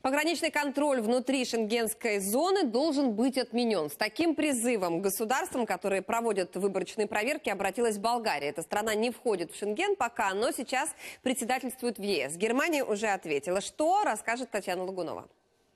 Пограничный контроль внутри шенгенской зоны должен быть отменен. С таким призывом к государствам, которые проводят выборочные проверки, обратилась Болгария. Эта страна не входит в Шенген пока, но сейчас председательствует в ЕС. Германия уже ответила. Что, расскажет Татьяна Лагунова.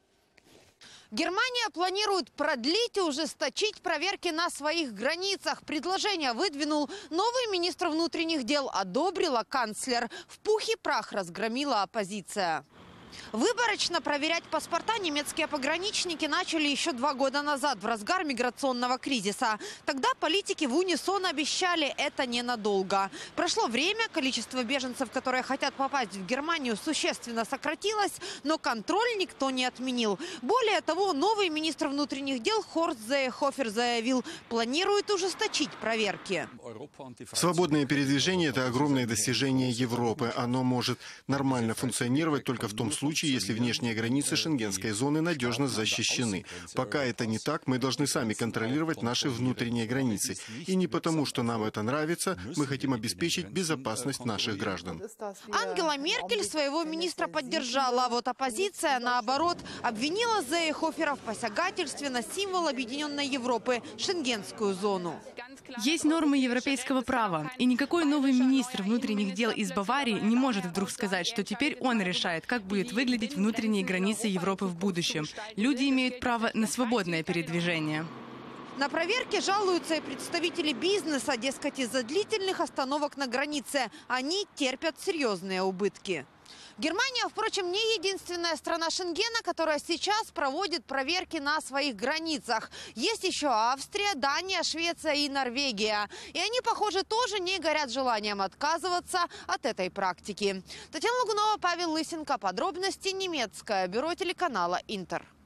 Германия планирует продлить и ужесточить проверки на своих границах. Предложение выдвинул новый министр внутренних дел, одобрила канцлер. В пух и прах разгромила оппозиция. Выборочно проверять паспорта немецкие пограничники начали еще 2 года назад, в разгар миграционного кризиса. Тогда политики в унисон обещали, это ненадолго. Прошло время, количество беженцев, которые хотят попасть в Германию, существенно сократилось, но контроль никто не отменил. Более того, новый министр внутренних дел Хорст Зеехофер заявил, планирует ужесточить проверки. Свободное передвижение – это огромное достижение Европы. Оно может нормально функционировать только в том случае, если внешние границы шенгенской зоны надежно защищены. Пока это не так, мы должны сами контролировать наши внутренние границы. И не потому, что нам это нравится, мы хотим обеспечить безопасность наших граждан. Ангела Меркель своего министра поддержала, а вот оппозиция, наоборот, обвинила Зеехофера в посягательстве на символ Объединенной Европы – шенгенскую зону. Есть нормы европейского права, и никакой новый министр внутренних дел из Баварии не может вдруг сказать, что теперь он решает, как будет выглядеть внутренние границы Европы в будущем. Люди имеют право на свободное передвижение. На проверке жалуются и представители бизнеса, дескать, из-за длительных остановок на границе. Они терпят серьезные убытки. Германия, впрочем, не единственная страна Шенгена, которая сейчас проводит проверки на своих границах. Есть еще Австрия, Дания, Швеция и Норвегия. И они, похоже, тоже не горят желанием отказываться от этой практики. Татьяна Лагунова, Павел Лысенко. Подробности немецкое бюро телеканала «Интер».